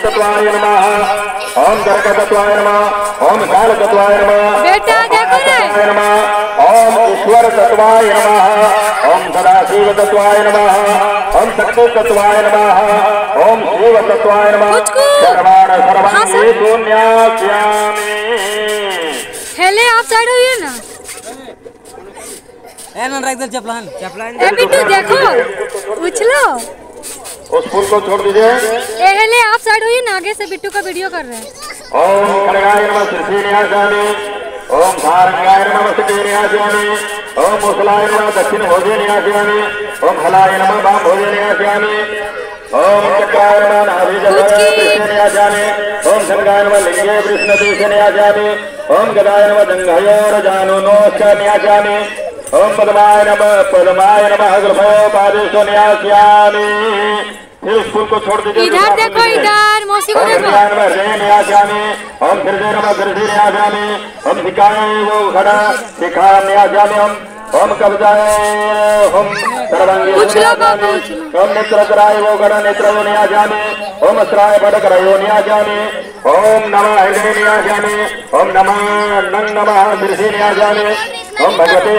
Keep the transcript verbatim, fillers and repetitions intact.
तत्वाय नमः, ओम गर्ग तत्वाय नमः, ओम काल तत्वाय नमः, बेटा देखो रे, ओम ईश्वर तत्वाय नमः, ओम सदाशिव तत्वाय नमः, ओम शक्ति तत्वाय नमः, ओम शिव तत्वाय नमः, सर्वाण सर्वांगे शून्यास्यामि। हेले आप साइड होइए ना, ए नन इधर चपलान चपलान ए बिट्टू देखो उछलो, उस फूल को छोड़ दीजिए। ए हेले आप साइड होइए ना, आगे से बिट्टू का वीडियो कर रहे हैं। ओम खड़गाय नमः श्रीनिवासामि, ओम सारंगाय नमः सिद्धिनिवासामि, ओम मुसलाय नमः दक्षिण भोजनिवासामि, ओम हलाय नमः वाम भोजनिवासामि, ओम चक्राय नमः नाभिजनिवासामि, ओम शंगाय नमः लिंगे कृष्णदेशनिवासामि, ओम गदाय नमः दंघयोर जानुनोश्चनिवासामि, ओम पद्माय नमः पद्माय नमः अग्रभोपादेशो निवासामि। फिर उस फूल को छोड़ दीजिए। इधर देखो, इधर मौसी को देखो। हम फिर से नमः फिर से न्याजामी, हम सिखाए वो खड़ा सिखा न्याजामी, हम हम कब्जाए हम सर्वांगी न्याजामी, हम नेत्र कराए वो खड़ा नेत्र वो न्याजामी, हम अस्त्राय बड़ करायो न्याजामी, ओम नमः हृदय न्याजामी, ओम नमः नंग नमः फिर से न्याजामी, हम भगवते